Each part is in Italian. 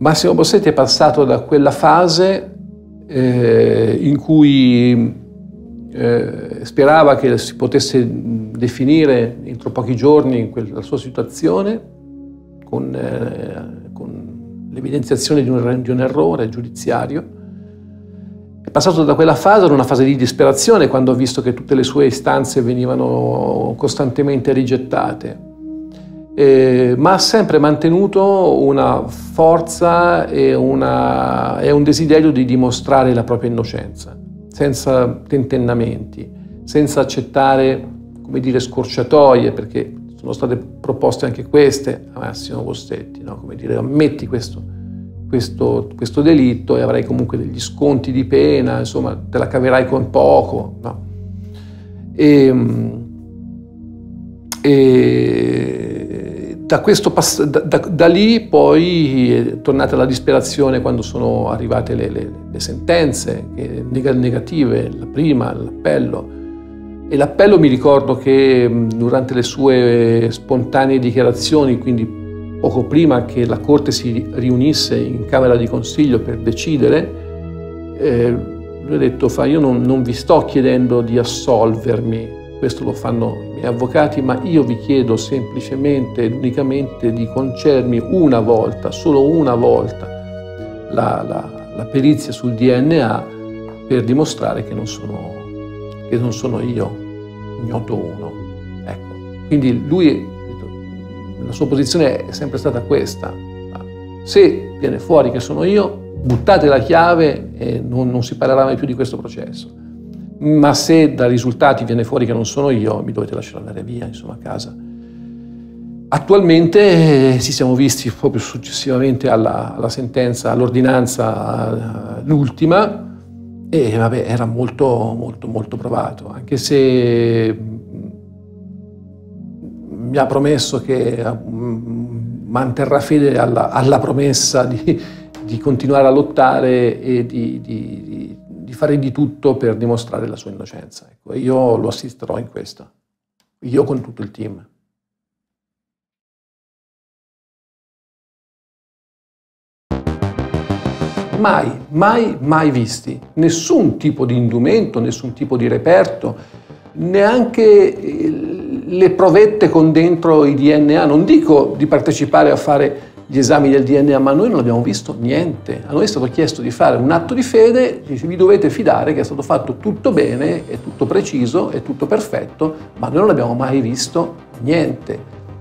Massimo Bossetti è passato da quella fase in cui sperava che si potesse definire entro pochi giorni la sua situazione con l'evidenziazione di un errore giudiziario. È passato da quella fase ad una fase di disperazione quando ha visto che tutte le sue istanze venivano costantemente rigettate. Ma ha sempre mantenuto una forza e un desiderio di dimostrare la propria innocenza, senza tentennamenti, senza accettare, come dire, scorciatoie, perché sono state proposte anche queste a Massimo Bossetti, no? Come dire, ammetti questo delitto e avrai comunque degli sconti di pena, insomma, te la caverai con poco, no? Da lì poi è tornata la disperazione quando sono arrivate le sentenze negative, la prima, l'appello. E l'appello, mi ricordo che durante le sue spontanee dichiarazioni, quindi poco prima che la Corte si riunisse in Camera di Consiglio per decidere, lui ha detto: io non vi sto chiedendo di assolvermi, questo lo fanno i miei avvocati, ma io vi chiedo semplicemente ed unicamente di concedermi una volta, solo una volta, la perizia sul DNA per dimostrare che non sono io, ignoto uno. Ecco. Quindi lui, la sua posizione è sempre stata questa: se viene fuori che sono io, buttate la chiave e non si parlerà mai più di questo processo. Ma se dai risultati viene fuori che non sono io, mi dovete lasciare andare via, insomma, a casa. Attualmente ci siamo visti proprio successivamente alla sentenza, all'ordinanza, l'ultima, e vabbè, era molto, molto, molto provato, anche se mi ha promesso che manterrà fede alla promessa di continuare a lottare e di fare di tutto per dimostrare la sua innocenza. Ecco, io lo assisterò in questo, io con tutto il team. Mai visti nessun tipo di indumento, nessun tipo di reperto, neanche le provette con dentro i DNA. Non dico di partecipare a fare gli esami del DNA, ma noi non abbiamo visto niente. A noi è stato chiesto di fare un atto di fede, vi dovete fidare che è stato fatto tutto bene, è tutto preciso, è tutto perfetto, ma noi non abbiamo mai visto niente.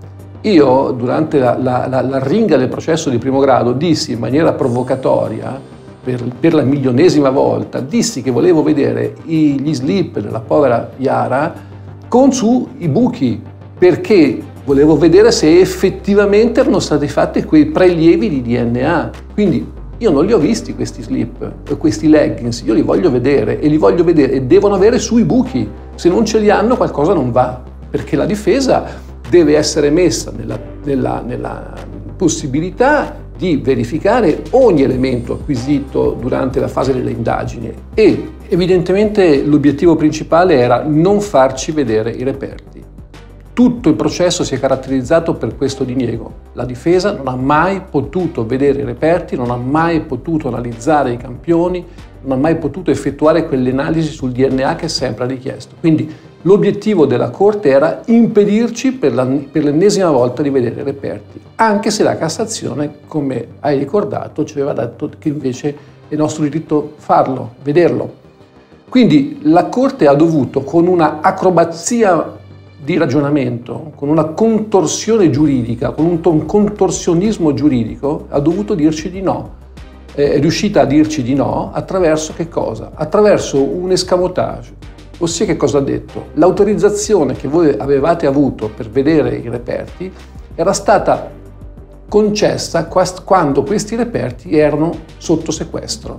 Io, durante la ringa del processo di primo grado, dissi in maniera provocatoria, per la milionesima volta, dissi che volevo vedere gli slip della povera Yara con su i buchi, perché volevo vedere se effettivamente erano stati fatti quei prelievi di DNA. Quindi io non li ho visti questi slip, questi leggings, io li voglio vedere e devono avere sui buchi. Se non ce li hanno qualcosa non va, perché la difesa deve essere messa nella possibilità di verificare ogni elemento acquisito durante la fase delle indagini, e evidentemente l'obiettivo principale era non farci vedere i reperti. Tutto il processo si è caratterizzato per questo diniego. La difesa non ha mai potuto vedere i reperti, non ha mai potuto analizzare i campioni, non ha mai potuto effettuare quelle analisi sul DNA che sempre ha richiesto. Quindi l'obiettivo della Corte era impedirci per l'ennesima volta di vedere i reperti, anche se la Cassazione, come hai ricordato, ci aveva detto che invece è nostro diritto farlo, vederlo. Quindi la Corte ha dovuto, con una acrobazia di ragionamento, con una contorsione giuridica, con un contorsionismo giuridico, ha dovuto dirci di no. È riuscita a dirci di no attraverso che cosa? Attraverso un escamotage. Ossia, che cosa ha detto? L'autorizzazione che voi avevate avuto per vedere i reperti era stata concessa quando questi reperti erano sotto sequestro.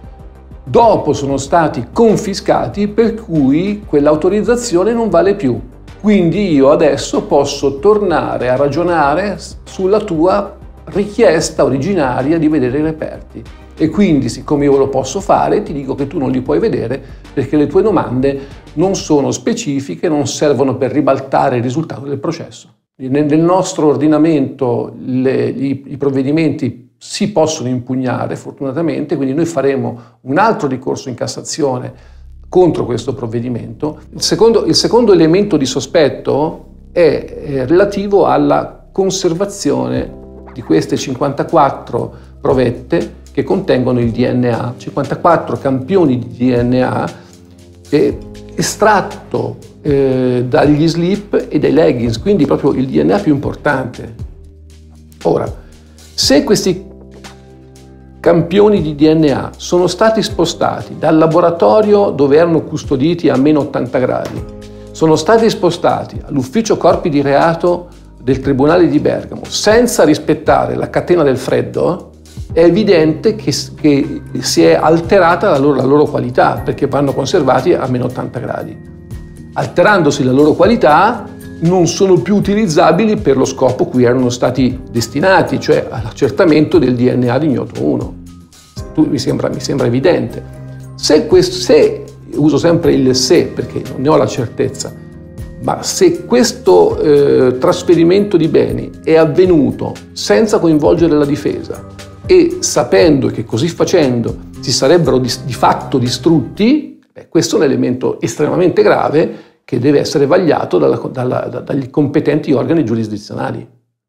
Dopo sono stati confiscati, per cui quell'autorizzazione non vale più. Quindi io adesso posso tornare a ragionare sulla tua richiesta originaria di vedere i reperti. E quindi, siccome io lo posso fare, ti dico che tu non li puoi vedere perché le tue domande non sono specifiche, non servono per ribaltare il risultato del processo. Nel nostro ordinamento i provvedimenti si possono impugnare fortunatamente, quindi noi faremo un altro ricorso in Cassazione contro questo provvedimento. Il secondo elemento di sospetto è relativo alla conservazione di queste 54 provette che contengono il DNA, 54 campioni di DNA estratto dagli slip e dai leggings, quindi proprio il DNA più importante. Ora, se questi campioni di DNA sono stati spostati dal laboratorio dove erano custoditi a meno 80 gradi, sono stati spostati all'ufficio corpi di reato del Tribunale di Bergamo senza rispettare la catena del freddo, è evidente che si è alterata la loro qualità, perché vanno conservati a meno 80 gradi. Alterandosi la loro qualità, non sono più utilizzabili per lo scopo cui erano stati destinati, cioè all'accertamento del DNA di ignoto 1. Mi sembra evidente. Se uso sempre il se, perché non ne ho la certezza, ma se questo trasferimento di beni è avvenuto senza coinvolgere la difesa e sapendo che così facendo si sarebbero di fatto distrutti, questo è un elemento estremamente grave che deve essere vagliato dagli competenti organi giurisdizionali.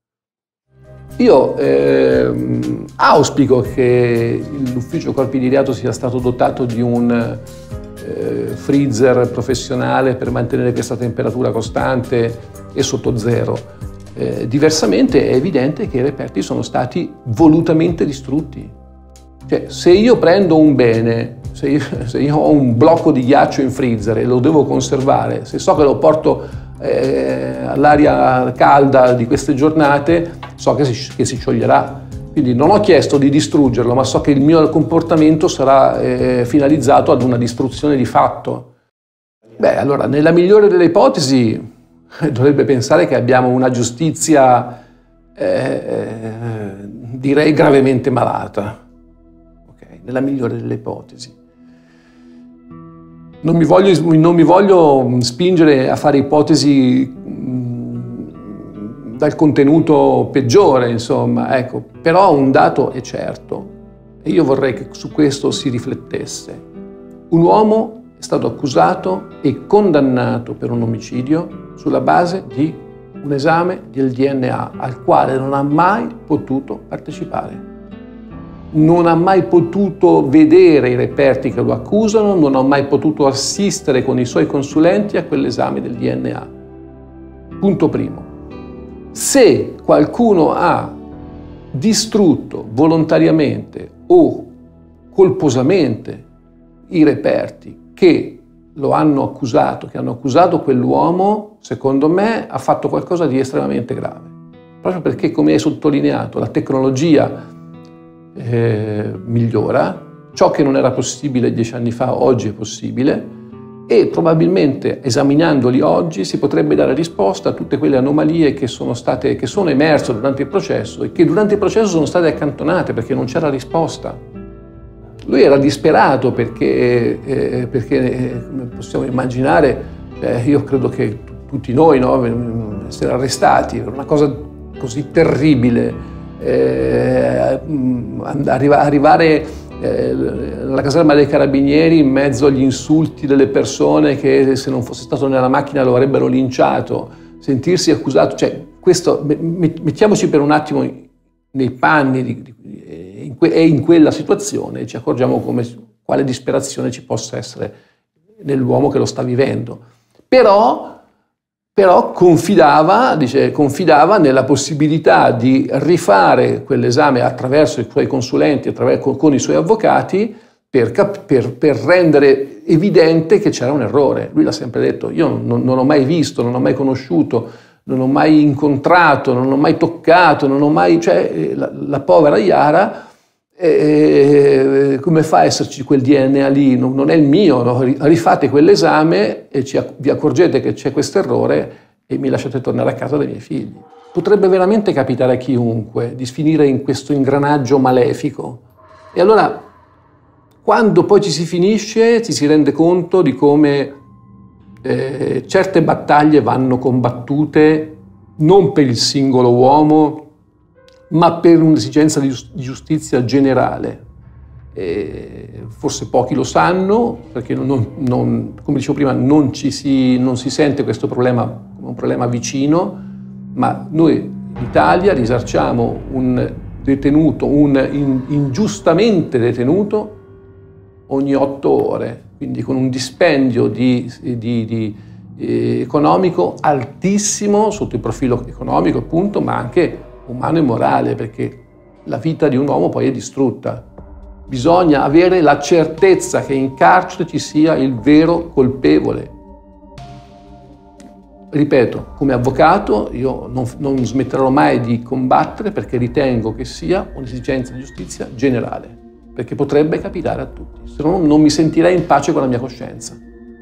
Io auspico che l'ufficio corpi di reato sia stato dotato di un freezer professionale per mantenere questa temperatura costante e sotto zero. Diversamente è evidente che i reperti sono stati volutamente distrutti. Cioè, se io prendo un bene, se io ho un blocco di ghiaccio in freezer e lo devo conservare, se so che lo porto all'aria calda di queste giornate, so che si scioglierà. Quindi non ho chiesto di distruggerlo, ma so che il mio comportamento sarà finalizzato ad una distruzione di fatto. Beh, allora, nella migliore delle ipotesi, dovrebbe pensare che abbiamo una giustizia, direi, gravemente malata. Okay? Nella migliore delle ipotesi. Non mi voglio spingere a fare ipotesi dal contenuto peggiore, insomma, ecco. Però un dato è certo, e io vorrei che su questo si riflettesse. Un uomo è stato accusato e condannato per un omicidio sulla base di un esame del DNA al quale non ha mai potuto partecipare. Non ha mai potuto vedere i reperti che lo accusano, non ha mai potuto assistere con i suoi consulenti a quell'esame del DNA. Punto primo. Se qualcuno ha distrutto volontariamente o colposamente i reperti che lo hanno accusato, che hanno accusato quell'uomo, secondo me ha fatto qualcosa di estremamente grave. Proprio perché, come hai sottolineato, la tecnologia migliora, ciò che non era possibile 10 anni fa oggi è possibile e probabilmente esaminandoli oggi si potrebbe dare risposta a tutte quelle anomalie che sono emerse durante il processo e che durante il processo sono state accantonate perché non c'era risposta. Lui era disperato perché come possiamo immaginare, io credo che tutti noi, no, essere arrestati per una cosa così terribile, arrivare alla caserma dei carabinieri in mezzo agli insulti delle persone che se non fosse stato nella macchina lo avrebbero linciato, sentirsi accusato, cioè questo, mettiamoci per un attimo nei panni e in quella situazione ci accorgiamo quale disperazione ci possa essere nell'uomo che lo sta vivendo. Però confidava nella possibilità di rifare quell'esame attraverso i suoi consulenti, con i suoi avvocati, per rendere evidente che c'era un errore. Lui l'ha sempre detto: io non ho mai visto, non ho mai conosciuto, non ho mai incontrato, non ho mai toccato, non ho mai... Cioè, la povera Yara, come fa a esserci quel DNA lì? Non è il mio, no? Rifate quell'esame e vi accorgete che c'è questo errore e mi lasciate tornare a casa dei miei figli. Potrebbe veramente capitare a chiunque di finire in questo ingranaggio malefico. E allora, quando poi ci si finisce, ci si rende conto di come certe battaglie vanno combattute non per il singolo uomo, ma per un'esigenza di giustizia generale. Forse pochi lo sanno, perché come dicevo prima, non si sente questo problema come un problema vicino, ma noi in Italia risarciamo un detenuto, un ingiustamente detenuto, ogni 8 ore, quindi con un dispendio economico altissimo sotto il profilo economico, appunto, ma anche umano e morale, perché la vita di un uomo poi è distrutta. Bisogna avere la certezza che in carcere ci sia il vero colpevole. Ripeto, come avvocato io non smetterò mai di combattere, perché ritengo che sia un'esigenza di giustizia generale, perché potrebbe capitare a tutti, se no non mi sentirei in pace con la mia coscienza.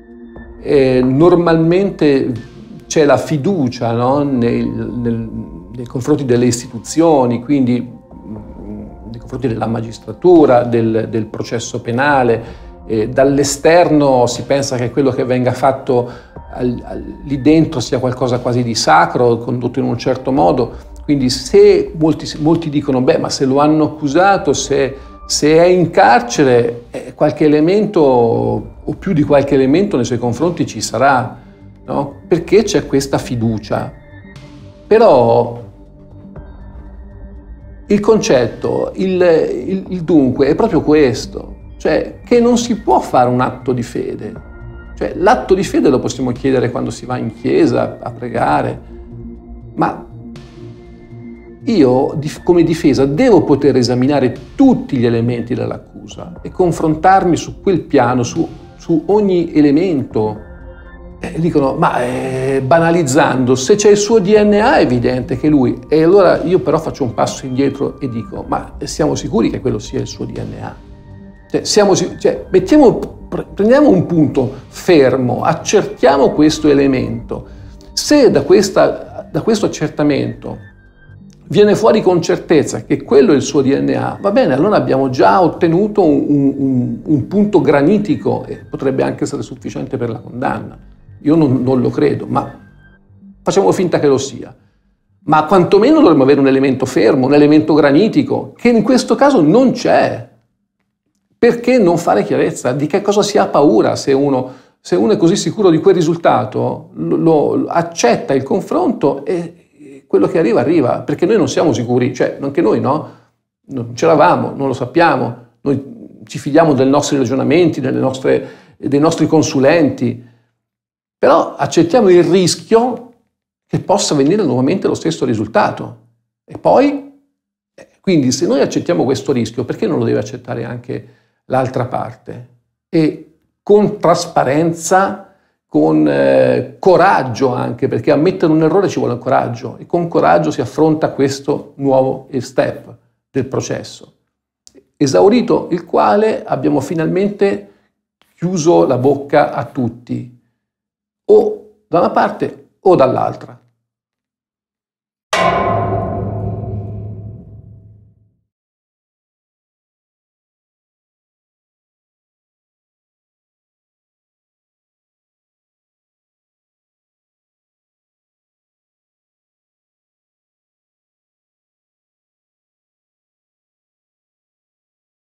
Normalmente c'è la fiducia, no? Nei confronti delle istituzioni, quindi nei confronti della magistratura, del processo penale. Dall'esterno si pensa che quello che venga fatto lì dentro sia qualcosa quasi di sacro, condotto in un certo modo. Quindi se molti dicono, beh, ma se lo hanno accusato, se è in carcere, qualche elemento o più di qualche elemento nei suoi confronti ci sarà, no? Perché c'è questa fiducia. Però il concetto, il dunque è proprio questo, cioè che non si può fare un atto di fede. Cioè, l'atto di fede lo possiamo chiedere quando si va in chiesa a pregare, ma io come difesa devo poter esaminare tutti gli elementi dell'accusa e confrontarmi su quel piano, su ogni elemento. Dicono, ma banalizzando, se c'è il suo DNA è evidente che lui. E allora io però faccio un passo indietro e dico, ma siamo sicuri che quello sia il suo DNA? Prendiamo un punto fermo, accertiamo questo elemento. Se da questo accertamento viene fuori con certezza che quello è il suo DNA, va bene, allora abbiamo già ottenuto un punto granitico e potrebbe anche essere sufficiente per la condanna. Io non lo credo, ma facciamo finta che lo sia. Ma quantomeno dovremmo avere un elemento fermo, un elemento granitico, che in questo caso non c'è. Perché non fare chiarezza? Di che cosa si ha paura se uno è così sicuro di quel risultato, lo accetta il confronto e quello che arriva, perché noi non siamo sicuri, cioè anche noi no, non c'eravamo, non lo sappiamo, noi ci fidiamo dei nostri ragionamenti, dei nostri consulenti, però accettiamo il rischio che possa venire nuovamente lo stesso risultato. E poi, quindi se noi accettiamo questo rischio, perché non lo deve accettare anche l'altra parte? E con trasparenza, con coraggio anche, perché ammettere un errore ci vuole coraggio, e con coraggio si affronta questo nuovo step del processo, esaurito il quale abbiamo finalmente chiuso la bocca a tutti, o da una parte o dall'altra.